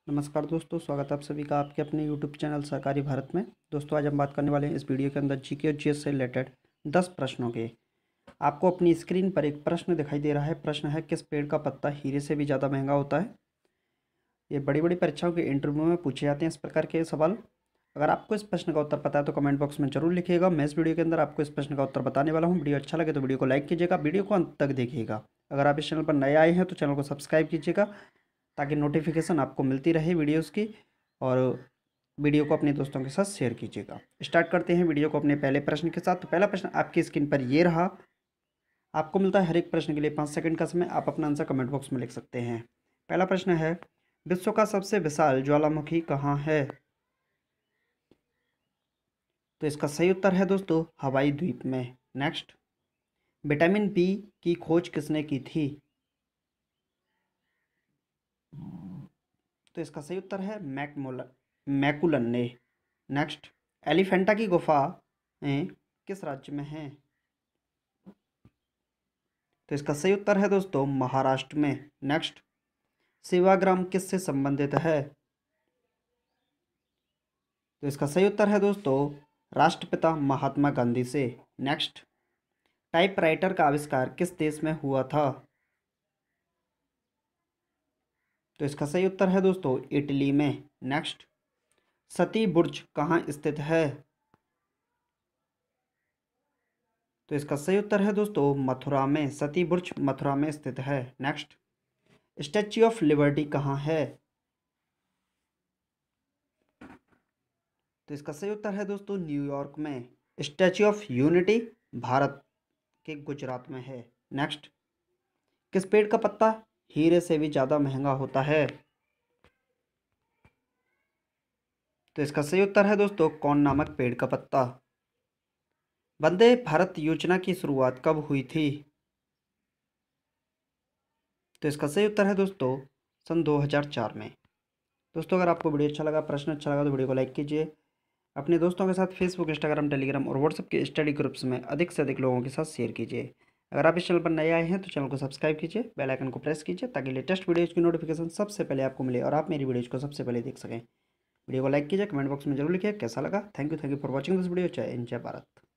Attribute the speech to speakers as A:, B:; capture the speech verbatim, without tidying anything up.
A: नमस्कार दोस्तों, स्वागत है आप सभी का आपके अपने यूट्यूब चैनल सरकारी भारत में। दोस्तों आज हम बात करने वाले हैं इस वीडियो के अंदर जीके और जीएस से रिलेटेड दस प्रश्नों के। आपको अपनी स्क्रीन पर एक प्रश्न दिखाई दे रहा है। प्रश्न है, किस पेड़ का पत्ता हीरे से भी ज़्यादा महंगा होता है। ये बड़ी बड़ी परीक्षाओं के इंटरव्यू में पूछे जाते हैं इस प्रकार के सवाल। अगर आपको इस प्रश्न का उत्तर पता है तो कमेंट बॉक्स में जरूर लिखिएगा। मैं इस वीडियो के अंदर आपको इस प्रश्न का उत्तर बताने वाला हूँ। वीडियो अच्छा लगे तो वीडियो को लाइक कीजिएगा, वीडियो को अंत तक देखिएगा। अगर आप इस चैनल पर नए आए हैं तो चैनल को सब्सक्राइब कीजिएगा ताकि नोटिफिकेशन आपको मिलती रहे वीडियोस की, और वीडियो को अपने दोस्तों के साथ शेयर कीजिएगा। स्टार्ट करते हैं वीडियो को अपने पहले प्रश्न के साथ। तो पहला प्रश्न आपकी स्क्रीन पर ये रहा। आपको मिलता है हर एक प्रश्न के लिए पाँच सेकंड का समय। आप अपना आंसर कमेंट बॉक्स में लिख सकते हैं। पहला प्रश्न है, विश्व का सबसे विशाल ज्वालामुखी कहाँ है। तो इसका सही उत्तर है दोस्तों हवाई द्वीप में। नेक्स्ट, विटामिन बी की खोज किसने की थी। तो इसका सही उत्तर है मैकमोलन मैकुलन ने। नेक्स्ट, एलिफेंटा की गुफा ए, किस राज्य में है। तो इसका सही उत्तर है दोस्तों महाराष्ट्र में। नेक्स्ट, सेवाग्राम किससे संबंधित है। तो इसका सही उत्तर है दोस्तों राष्ट्रपिता महात्मा गांधी से। नेक्स्ट, टाइपराइटर का आविष्कार किस देश में हुआ था। तो इसका सही उत्तर है दोस्तों इटली में। नेक्स्ट, सती बुर्ज कहाँ स्थित है। तो इसका सही उत्तर है दोस्तों मथुरा में। सती बुर्ज मथुरा में स्थित है। नेक्स्ट, स्टैच्यू ऑफ लिबर्टी कहाँ है। तो इसका सही उत्तर है दोस्तों न्यूयॉर्क में। स्टैच्यू ऑफ यूनिटी भारत के गुजरात में है। नेक्स्ट, किस पेड़ का पत्ता हीरे से भी ज़्यादा महंगा होता है। तो इसका सही उत्तर है दोस्तों कौन नामक पेड़ का पत्ता। वंदे भारत योजना की शुरुआत कब हुई थी। तो इसका सही उत्तर है दोस्तों सन दो हज़ार चार में। दोस्तों अगर आपको वीडियो अच्छा लगा, प्रश्न अच्छा लगा तो वीडियो को लाइक कीजिए। अपने दोस्तों के साथ फेसबुक, इंस्टाग्राम, टेलीग्राम और व्हाट्सएप के स्टडी ग्रुप्स में अधिक से अधिक लोगों के साथ शेयर कीजिए। अगर आप इस चैनल पर नए आए हैं तो चैनल को सब्सक्राइब कीजिए, बेल आइकन को प्रेस कीजिए ताकि लेटेस्ट वीडियोज़ की नोटिफिकेशन सबसे पहले आपको मिले और आप मेरी वीडियोज़ को सबसे पहले देख सकें। वीडियो को लाइक कीजिए, कमेंट बॉक्स में जरूर लिखिए कैसा लगा। Thank you thank you for watching this video. जय हिंद, जय भारत।